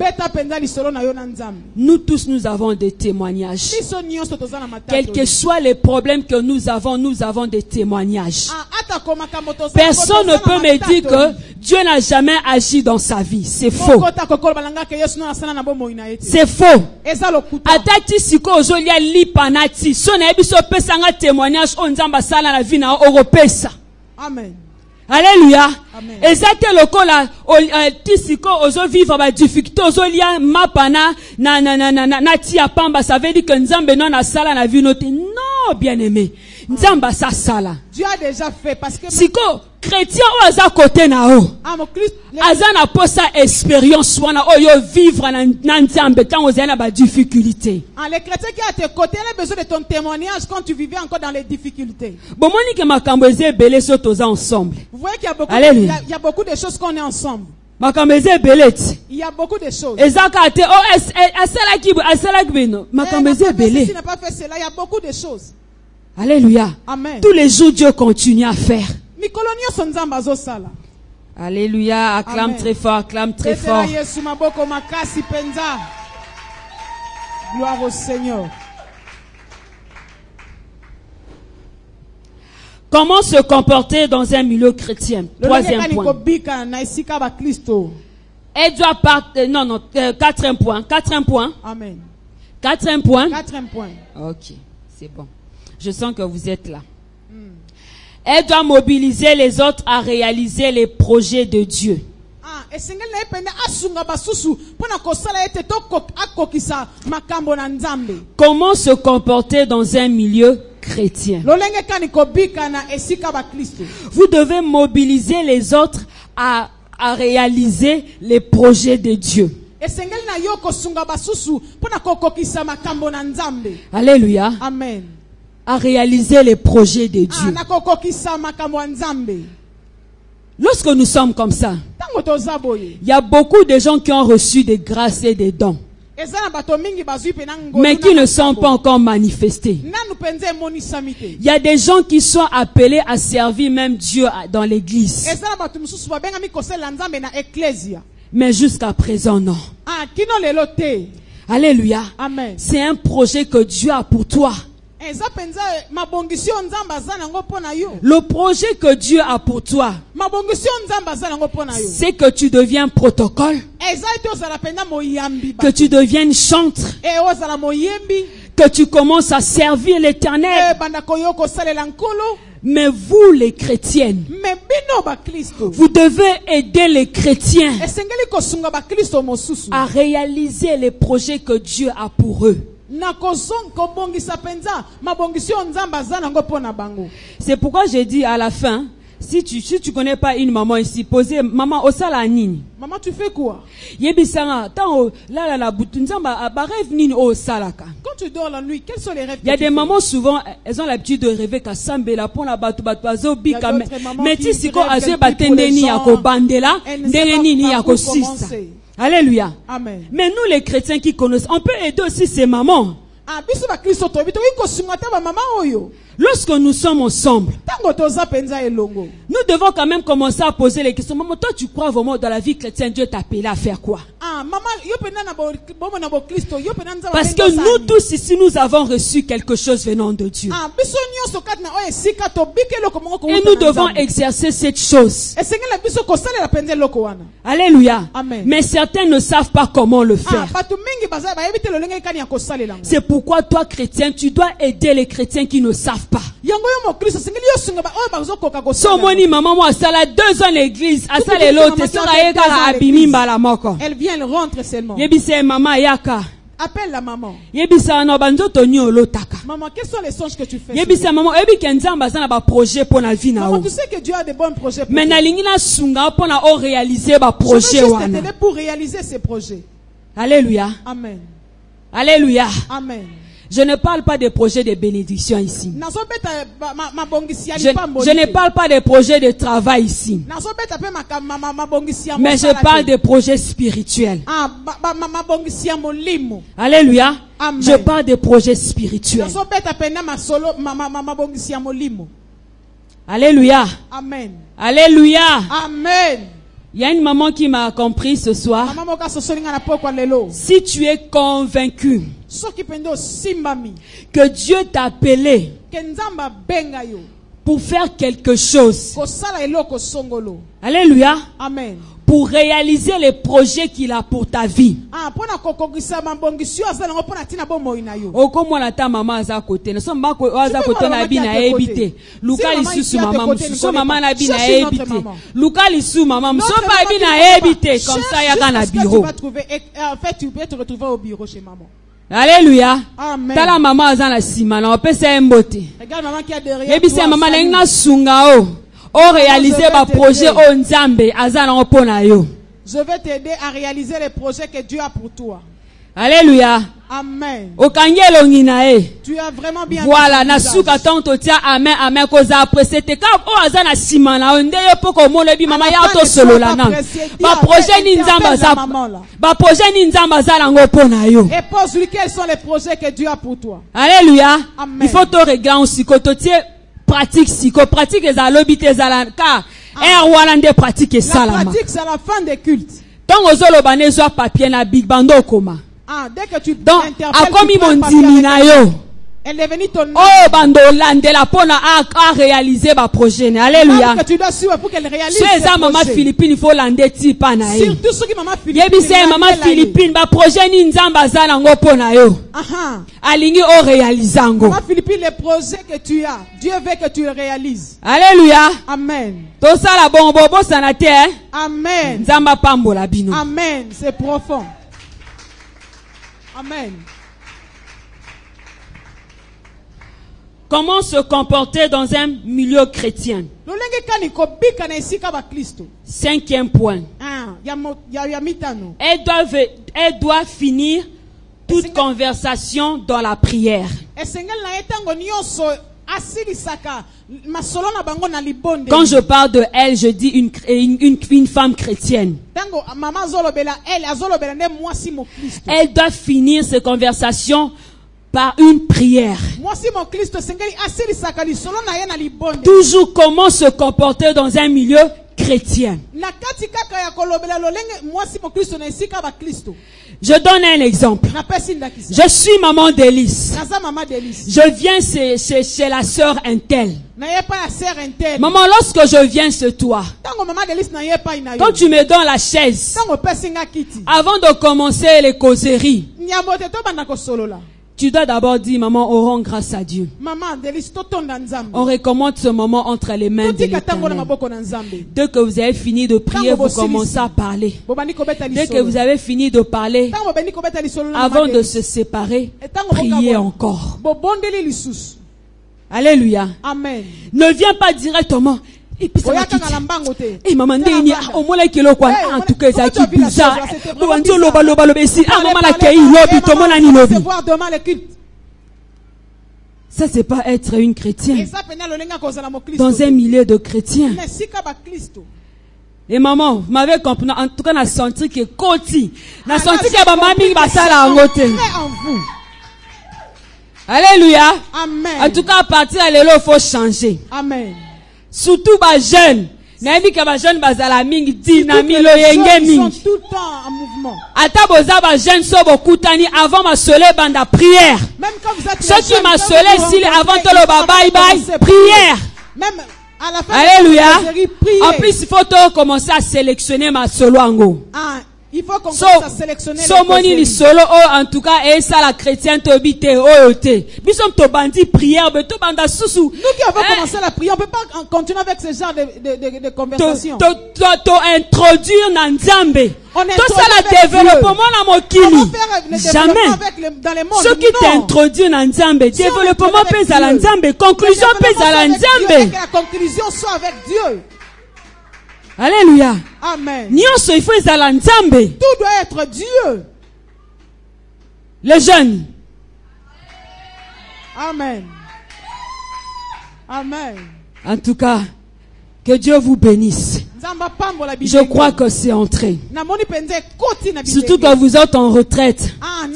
Nous tous, nous avons des témoignages. Quels que soient les problèmes que nous avons des témoignages. Personne ne peut me dire que Dieu n'a jamais agi dans sa vie. C'est faux. C'est faux. Atati siko ozolia lipanati. Sona ebiso pesa nga témoignage on nzamba sala na vie na oropesa. Amen. Alléluia. Ezate lokola tisiko ozo vivre ba difficulté ozo lia mapana na tia pamba, ça veut dire que nzambe non na sala na vie note. Non, bien-aimé. Nzamba sa sala. Dieu a déjà fait parce que siko chrétien o aza côté na o. Aza na posa expérience wana o yo vivre na nzambe tant oza na ba difficulté. Les chrétiens qui à tes côtés, ils ont besoin de ton témoignage quand tu vivais encore dans les difficultés. Bomoni ke makambo eze belé so toza ensemble. Vous voyez qu'il y a beaucoup il y a beaucoup de choses qu'on est ensemble. Makambo eze belé. Il y a beaucoup de choses. Ezaka te o asala bino. Makambo eze belé. Si tu n'as pas fait cela, il y a beaucoup de choses. Alléluia. Amen. Tous les jours Dieu continue à faire. Alléluia. Acclame Amen. très fort, acclame très fort. Gloire au Seigneur. Comment se comporter dans un milieu chrétien? Troisième point. Elle doit partir. Non, quatrième point. Quatrième point. Amen. Quatrième point. Quatrième point. Ok, c'est bon. Je sens que vous êtes là. Elle doit mobiliser les autres à réaliser les projets de Dieu. Comment se comporter dans un milieu chrétien? Vous devez mobiliser les autres à réaliser les projets de Dieu. Alléluia. Amen. À réaliser les projets de Dieu. Lorsque nous sommes comme ça, il y a beaucoup de gens qui ont reçu des grâces et des dons, mais qui ne sont pas encore manifestés. Il y a des gens qui sont appelés à servir même Dieu dans l'église, mais jusqu'à présent non. Alléluia. Amen. C'est un projet que Dieu a pour toi. Le projet que Dieu a pour toi, c'est que tu deviens protocole, que tu deviennes chantre, que tu commences à servir l'Éternel. Mais vous les chrétiennes, vous devez aider les chrétiens à réaliser les projets que Dieu a pour eux. C'est pourquoi j'ai dit à la fin, si tu connais pas une maman ici, posez maman au salanini. Maman, tu fais quoi? Quand tu dors la nuit, quels sont les rêves? Il y a des mamans souvent, elles ont l'habitude de rêver qu'à Sambela pour la bateau bika. Mais si ko aze batendeni yako bandela, ndeneni yako sista. Alléluia. Amen. Mais nous les chrétiens qui connaissent, on peut aider aussi ces mamans. Lorsque nous sommes ensemble, nous devons quand même commencer à poser les questions. Maman, toi, tu crois vraiment dans la vie chrétienne, Dieu t'a appelé à faire quoi? Parce que nous tous ici, nous avons reçu quelque chose venant de Dieu. Et nous devons exercer cette chose. Alléluia. Amen. Mais certains ne savent pas comment le faire. C'est pourquoi toi, chrétien, tu dois aider les chrétiens qui ne savent pas. Somoni maman moi ça la 2 ans l'église à ça les lots elle vient, elle rentre seulement. Yebise maman yaka. Appelle la maman. Yebisa no banzoto nyo lotaka. Maman, quels sont les songes que tu fais? Yebisa maman ebi kenzamba za na ba projet pour na vie na maman, o. tu sais que Dieu a des bons projets pour mais na lingi na sunga pour na o réaliser ba projet wana. Je veux juste pour réaliser ces projets. Alléluia. Amen. Alléluia. Amen. Je ne parle pas des projets de bénédiction ici. Je ne parle pas des projets de travail ici. Mais je parle des projets spirituels. Alléluia. Amen. Je parle des projets spirituels. Alléluia. Amen. Alléluia. Amen. Il y a une maman qui m'a compris ce soir. Si tu es convaincu que Dieu t'a appelé pour faire quelque chose, alléluia, amen, pour réaliser les projets qu'il a pour ta vie. Okomo na ta maman aza côté, ne sommes pas aza côté na bi na ebité. Luka lisusu maman, so maman na bi na ebité. Luka lisusu maman, so ba bi na ebité comme ça ya kana bureau. En fait, tu peux te retrouver au bureau chez maman. Alléluia. Amen. Tala maman aza na sima na opesa mbote. Regarde maman qui a derrière. Ebisa maman na sunga o. O réaliser ba projet o nzambe aza na opona yo. Je vais t'aider à réaliser les projets que Dieu a pour toi. Alléluia. Amen. Okangelo nginae. Tu as vraiment bien. Voilà, na suka tonto tia amen amen koza après c'était ka o aza na sima na onde yo poko mona bi mama ya to solo la na. Ba projet ni nzamba za. Ba projet ni nzamba za la ngopona yo. Et pose-lui quels sont les projets que Dieu a pour toi. Alléluia. Amen. Il faut te regarder aussi kototie pratique siko pratique za lobite za la ka. La pratique c'est la fin des cultes. Donc papier na big bando koma. Dès que tu donc a commis mon dimina yo. Elle est venue ton oh bando landela pona a réaliser ba projet. Alléluia. Que tu dois suivre pour qu'elle réalise. C'est ça maman Philippine il faut lander ti pa na ye. Surtout ceux qui maman Philippine. Yebise maman Philippine ba projet ni nzamba za na ngo pona yo. Alingi o réalisango. Maman Philippine les projets que tu as, Dieu veut que tu le réalises. Alléluia. Amen. To sala bon bobo sanate. Amen. Nzamba pambola bino. Amen, c'est profond. Amen. Comment se comporter dans un milieu chrétien? 5e point. Elle doit finir toute conversation dans la prière. Quand je parle de elle, je dis une femme chrétienne. Elle doit finir ses conversations par une prière. Toujours comment se comporter dans un milieu chrétien. Je donne un exemple. Je suis maman d'Élise. Je viens chez la sœur Intel. Maman, lorsque je viens chez toi, quand tu me donnes la chaise, avant de commencer les causeries, tu dois d'abord dire, maman, on rend grâce à Dieu. On recommande ce moment entre les mains de l'Éternel. Dès que vous avez fini de prier, vous commencez à parler. Dès que vous avez fini de parler, avant de se séparer, priez encore. Alléluia. Amen. Ne viens pas directement. Et maman au moins kilo quoi en tout cas ça qui bizarre ça c'est pas être une chrétienne dans un milieu de chrétiens. Et maman vous m'avez compris en tout cas on a senti que Koti on a senti que maman mi basala en côté Alléluia. Amen. En tout cas, à partir de là, il faut changer. Amen. Surtout les jeunes. Nayebi ka ba jeune bazala mingi dynamique lo yenge mingi. Ils sont tout le temps en mouvement. Ata boza ba jeune so bokutani avant ma sole banda prière. Même quand vous êtes ceux qui ma sole s'il avant to lo bye bye prière. Même à la fin. Alléluia. En plus il faut to commencer à sélectionner ma solo ango. Ah, il faut qu'on commence à sélectionner les moni li solo en tout cas et ça la chrétienne to bite oyote. Bisom to bandi prière be to banda susu. Nous qui avons commencé la prière, on peut pas continuer avec ce genre de conversation. To introduire na Nzambe. Tout ça la développement na mokili. Jamais. Ceux qui t'introduisent na Nzambe, développement pèse à la Nzambe, conclusion pèse à la Nzambe. Que la conclusion soit avec Dieu. Alléluia. Amen. Tout doit être Dieu. Les jeunes. Amen. Amen. En tout cas, que Dieu vous bénisse. Je crois que c'est entré. Surtout que vous êtes en retraite.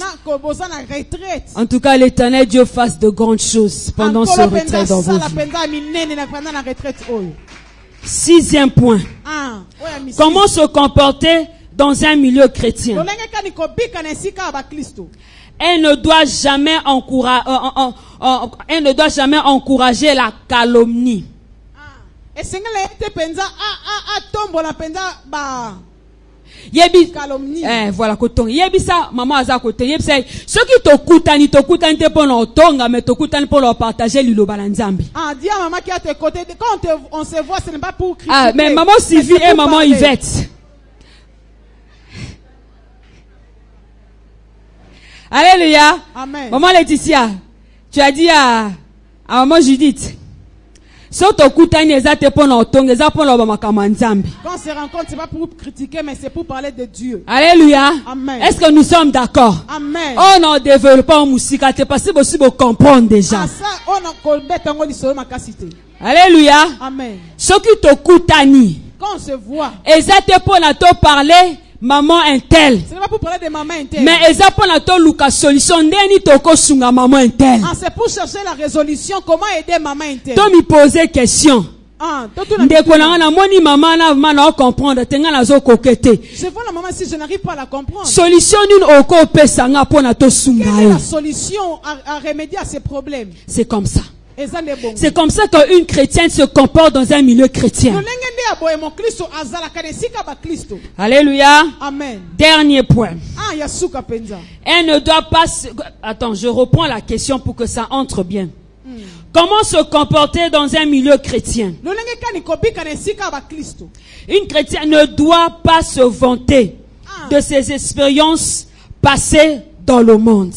En tout cas, l'Éternel Dieu fasse de grandes choses pendant ce retraite dans vos vies. 6e point. Comment se comporter dans un milieu chrétien? Elle ne doit jamais encourager la calomnie. Voilà coton. Yebisa maman aza côté. Yebisa ceux qui t'okutani te pour l'otonga mais t'okutani pour leur partager liloba la Nzambe. Ah dis à maman qui est à tes côtés quand on se voit ce n'est pas pour critiquer. Ah mais maman Sylvie et maman Yvette. Alléluia. Amen. Maman Laetitia, tu as dit à maman Judith. Quand on se rencontre, c'est pas pour critiquer, mais c'est pour parler de Dieu. Alléluia. Amen. Est-ce que nous sommes d'accord? Amen. On en développe en musique, c'est possible aussi de comprendre déjà. Alléluia. Amen. Ceux qui te coutani. Quand on se voit. Et ça te pour parler. Maman intel. Ce n'est pas pour parler de maman intel. Mais exactement to luka solution ndeni toko sunga maman intel. Ah, c'est pour chercher la résolution comment aider maman intel. To mi poser question. Ah, ndeko na moni maman na mana comprendre tenga na zo kokete. Je vois la maman si je n'arrive pas à la comprendre. Solution d'une oko pesanga pona to sunga. Quelle est la solution à remédier à ces problèmes? C'est comme ça. C'est comme ça qu'une chrétienne se comporte dans un milieu chrétien. Alléluia. Amen. Dernier point. Elle ne doit pas... Attends, je reprends la question pour que ça entre bien. Comment se comporter dans un milieu chrétien? Une chrétienne ne doit pas se vanter de ses expériences passées dans le monde.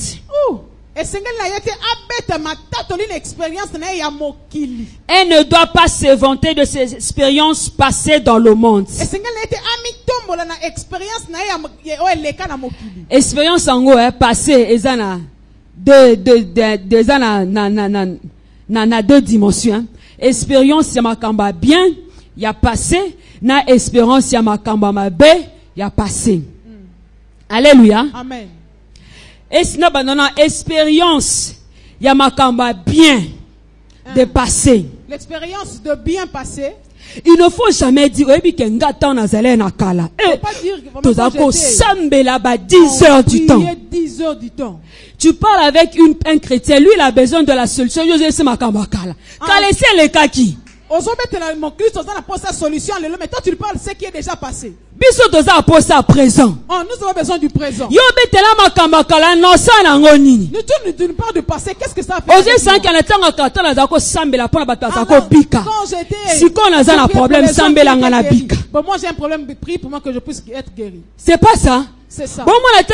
Elle ne doit pas se vanter de ses expériences passées dans le monde. Expérience en gros passée, ezana deux dimensions. Expérience ya makamba bien, ya passé, na expérience ya makamba mabe, ya passé. Alléluia. Amen. Et sinon, expérience, il y a makamba bien de passer. L'expérience de bien passer. Il ne faut jamais dire, oui, que ngata na zele na kala. Tu as 10 heures du temps. 10 heures du temps. Tu parles avec un chrétien, lui, il a besoin de la solution. Je sais makamba kala. Kala, c'est le kaki. Mais toi tu parles de ce qui est déjà passé. Nous avons besoin du présent. Nous ne parle du passé. Qu'est-ce que ça fait? Bon, moi j'ai un problème de prix pour moi que je puisse être guéri. C'est pas ça. C'est ça.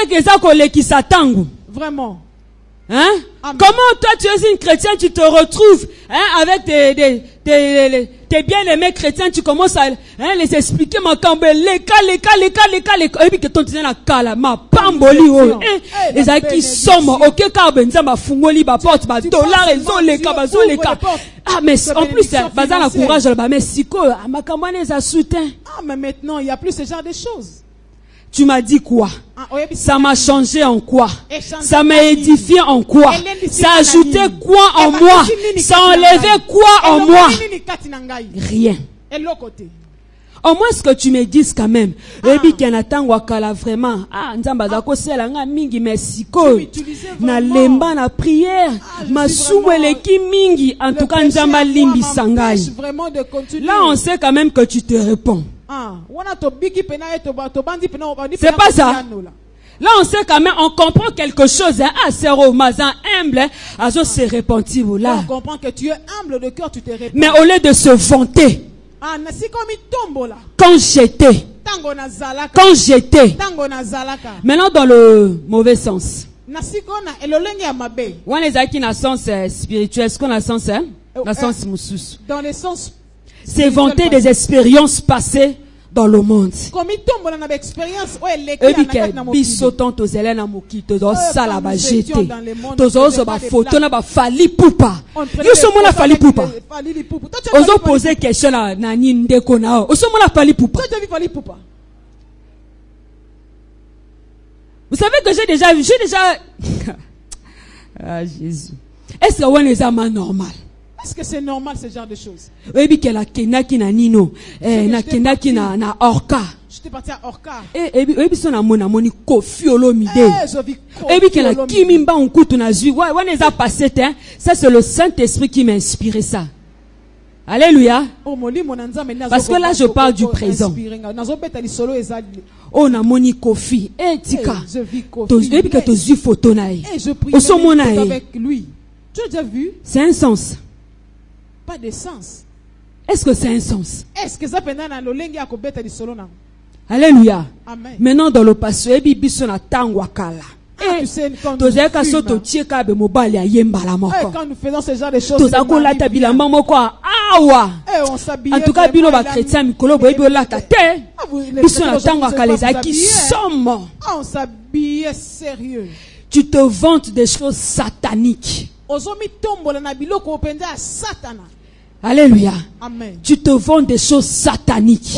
Vraiment. Hein? Comment toi tu es une chrétienne, tu te retrouves avec tes bien-aimés chrétiens, tu commences à les expliquer ma cambe, les cas, et puis que ton tien la cala, ma pamboli, les aïe qui sont, ok, carbenza, ma fungoli, ma porte, ma dollar, les cas. Ah, mais en plus, bazar la courage, mais siko, ma cambane les a soutenu. Ah, mais maintenant, il n'y a plus ce genre de choses. Tu m'as dit quoi? Ça m'a changé en quoi? Ça m'a édifié en quoi? Ça a ajouté quoi en moi? Ça a enlevé quoi en moi? Rien. Au moins ce que tu me dises quand même. Ebi kenatan wakala vraiment. Nzamba zako sela nga mingi mesiko. Na lemba na prière. Masuwele ki mingi. En tout cas nzamba limbi sangai. Là on sait quand même que tu te réponds. C'est pas ça. Là on sait quand même, on comprend quelque chose. C'est Romazan humble. Azo se repentir là. On comprend que tu es humble de cœur, tu te réponds. Mais au lieu de se vanter. Quand j'étais. Maintenant dans le mauvais sens. On les a qui dans le sens spirituel, ce qu'on a sens dans le sens moussous. Dans le sens c'est vanter des expériences passées dans le monde. Vous savez que j'ai déjà ah Jésus. Est-ce que on est amas normal? Est-ce que c'est normal ce genre de choses? Oui, que la kenaki na nino, na kenaki na orca. J'étais parti à Orca. Oui, son amon amoni kofi olomide. Oui, que la kimimba on kutu na zui. Ouais, on les a passés, hein. Ça c'est le Saint-Esprit qui m'a inspiré ça. Alléluia. Parce que là je parle du présent. Oh na moni kofi. Tika. Oui, que tu zui photo nae. Je prie avec lui. Tu as déjà vu? C'est un sens. Pas de sens. Est-ce que c'est un sens? Est-ce que ça peut être le lengi à kobeta di solo na? Alléluia. Amen. Maintenant dans le passé, ebi biso na tangwakala. Tu sais quand nous faisons ce genre de choses, on s'habille. En tout cas, bino ba chrétien mikolo boyebi olata te. Biso na tangwaka les aki somme. On s'habille sérieux. Tu te vantes des choses sataniques. Alléluia. Amen. Tu te vantes des choses sataniques.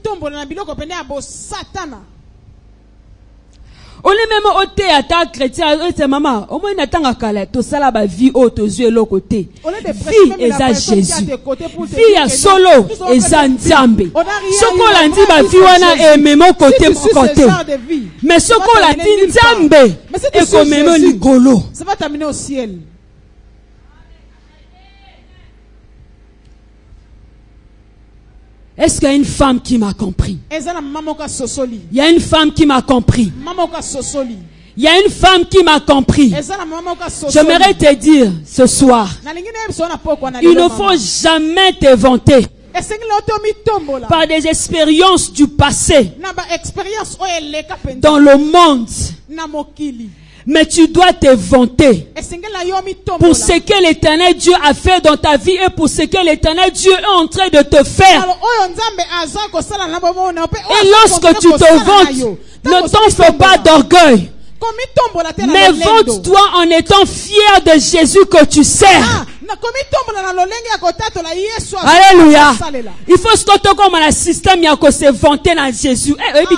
On est même au théâtre chrétien, c'est maman. Au moins, il attend à Calais. Tout ça là, ba vie haute aux yeux, l'autre côté. Vie et ça Jésus. Vie à solo et ça Nzambe. Ce qu'on l'a dit, ba vie wana et même côté pour côté. Mais ce qu'on l'a dit Nzambe et comme même ligolo. Ça va t'amener au ciel. Est-ce qu'il y a une femme qui m'a compris? Il y a une femme qui m'a compris. Il y a une femme qui m'a compris. J'aimerais te dire ce soir, il ne faut jamais te vanter par des expériences du passé dans le monde. Mais tu dois te vanter pour ce que l'Éternel Dieu a fait dans ta vie et pour ce que l'Éternel Dieu est en train de te faire. Et lorsque tu te vantes, ne t'en fais pas d'orgueil. Mais vante-toi en étant fier de Jésus que tu sers. Alléluia. Il faut se toquer comme un système qui se vanter dans Jésus.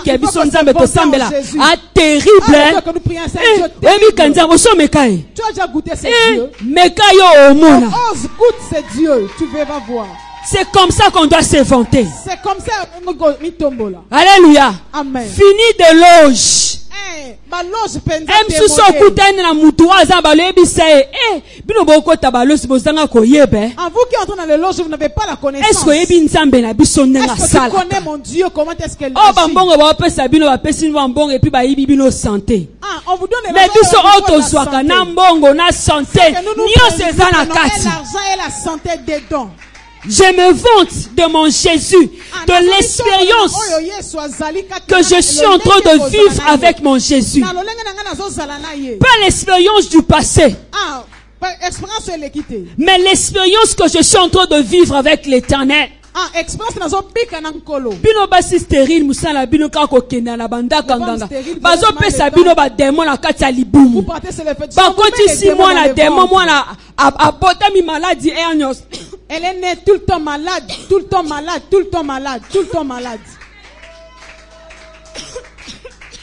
Ah, terrible. Tu as déjà goûté ces dieux. Goûte ces dieux. Tu vas voir. C'est comme ça qu'on doit se vanter. C'est comme ça. Alléluia. Amen. Fini de loge. À vous qui entrez dans le loge, vous n'avez pas la connaissance. Est-ce que tu connais mon Dieu? Comment est-ce qu'elle agit? On vous donne l'argent et la santé dedans. Je me vante de mon Jésus, de l'expérience que je suis en train de vivre avec mon Jésus. Pas l'expérience du passé, mais l'expérience que je suis en train de vivre avec l'Éternel. Bino basi stérile musala bino kako kenda na bandaka nganga bazo pesa bino ba démon na kati ya libumu ba koti si mwana démon mwana abota mi maladie et agnos. Elle est née tout le temps malade, tout le temps malade, tout le temps malade, tout le temps malade.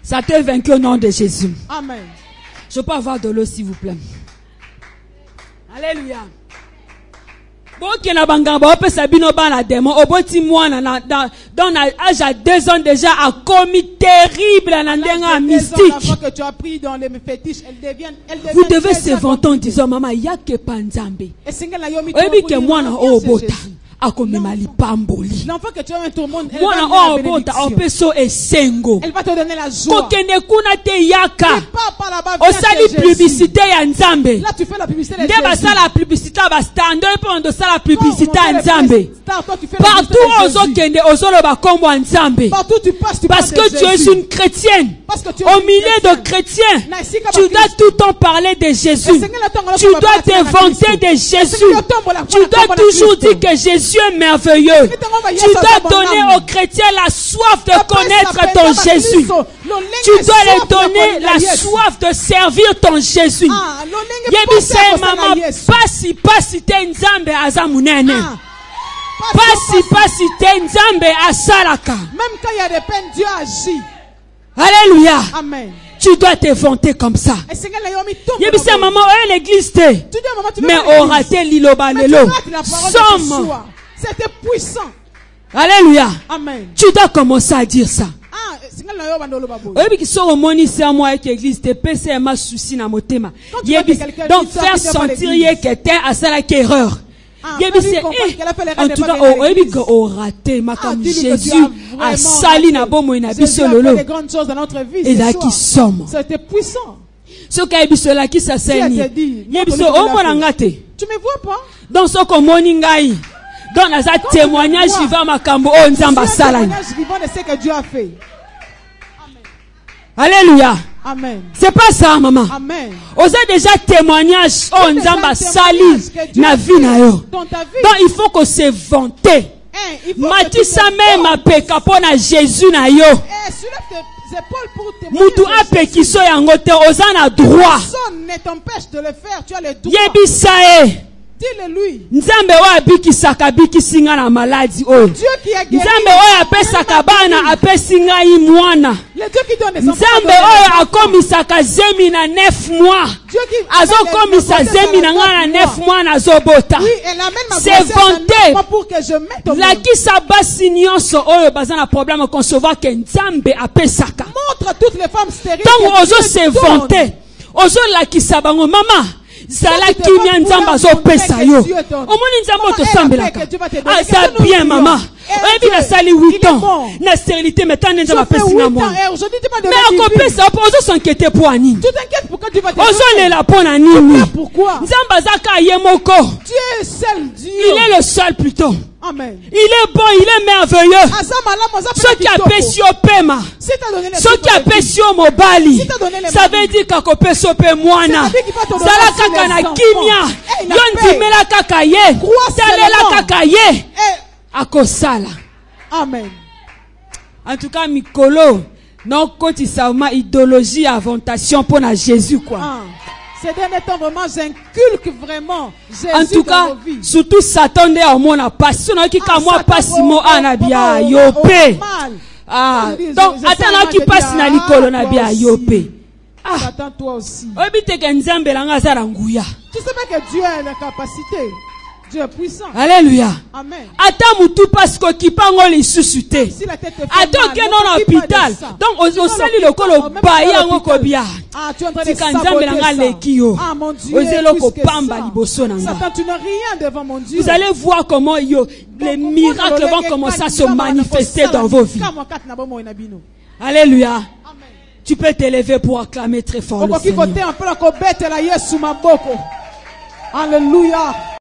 Ça t'est vaincu au nom de Jésus. Amen. Je peux avoir de l'eau s'il vous plaît. Alléluia. Boki na bangamba ope sabino bana démon oboti mwana dans l'âge à 2 ans déjà a commis terrible na ndenga mystique. La fois que tu as pris dans les fétiches, elle devient vous devez se vanter en disant maman yake panzambe. Oyebi ke mwana obota akomema lipamboli. L'enfant que tu as un tourment, elle va te donner la bénédiction. Elle va te donner la joie. Kokende kuna te yaka. Osali publicité ya nzambe. Là tu fais la publicité de Jésus. Nde basala la publicité ba stando et puis on doit la publicité ya nzambe. Partout ozokende ozoloba kombo ya nzambe. Partout tu passes, parce que tu es une chrétienne. Au milieu de chrétiens, tu dois tout le temps parler de Jésus. Tu dois te vanter de Jésus. Tu dois toujours dire que Jésus est merveilleux. Tu dois donner aux chrétiens la soif de connaître ton Jésus. Tu dois leur donner la soif de servir ton Jésus. Yebise mama pasi te nzambe azamunene. Pasi te nzambe asalaka. Même quand il y a des peines, Dieu agit. Alléluia. Amen. Tu dois te vanter comme ça. Yebise maman l'église te. Mais aura te liloba lelo. Somme. C'était puissant. Alléluia. Amen. Tu dois commencer à dire ça. Donc faire sentir que t'es à ça la erreur. En tout cas, au raté, Jésus a sali na bomo na biso lolo. Et là qui somme. C'était puissant. Ce qui a biso là qui s'asseni. Yebiso o monangate. Tu me vois pas? Dans ce que moningai. Dans la témoignage vivant makambo o nzamba salani. Témoignage vivant de ce que Dieu a fait. Alléluia. Amen. C'est pas ça, maman. Amen. Osa déjà témoignage o nzamba sali na vie na yo. Donc il faut qu'on se vanter. Matthieu sa même apeka pona Jésus na yo. Mutu apeki so yango te oza na droit. Personne ne t'empêche de le faire, tu as le droit. Yebisa e. Dis-le-lui. Nzambe oyo abikisaka bikisinga na maladi oyo. Nzambe oyo apesaka bana apesinga yi mwana. Nzambe oyo akomisaka zemi na 9 mois. Azokomisa zemi na nga na 9 mois na zobota. C'est vanté. Lakisa basi nyonso oyo baza na problème concevoir que Nzambe apesaka. Montre toutes les femmes stériles. Donc ozo se vanter. Ozo lakisa bango mama. Zala kimia nzamba zo pesa yo. Omoni nzamba to sambelaka. Ah ça bien maman. Oyebi na sali 8 ans. Na stérilité maintenant nzamba pesi na moi. Mais ako pesa ozo s'inquiéter pour ani. Tu t'inquiètes pourquoi tu vas te ozo lela pona nini? Pourquoi? Nzamba zaka ye moko. Dieu est seul Dieu. Il est le seul plutôt. Amen. Il est bon, il est merveilleux. Ce qui a péché au pema. Ce qui a péché au mobali. Ça veut dire qu'ako péché au pemwana. Zala kaka na kimia. Yondi mela kaka ye. Salela kaka ye. Akosala. Amen. En tout cas, mikolo. Non, quand il s'auma idéologie, avantation pour na Jésus quoi. Ces derniers temps, vraiment, j'inculque vraiment Jésus. En tout cas, surtout Satan de amona passion qui ka moi passe mo anabia yope. Ah, donc attends qui passe na likolo na bia yope. Ah, Satan toi aussi. Obite ke nzambe langa zara nguya. Tu sais pas que Dieu a la capacité. Dieu est puissant. Alléluia. Amen. Attends mutu parce que qui pango les suscité. Attends que non l'hôpital. Donc au sali le kolo baya ngoko bia. Ah, tu es en train de saboter ça. Ah, mon Dieu. Satan, tu n'as rien devant mon Dieu. Vous allez voir comment les miracles vont commencer à se manifester dans vos vies. Alléluia. Tu peux t'élever pour acclamer très fort le Seigneur. Alléluia.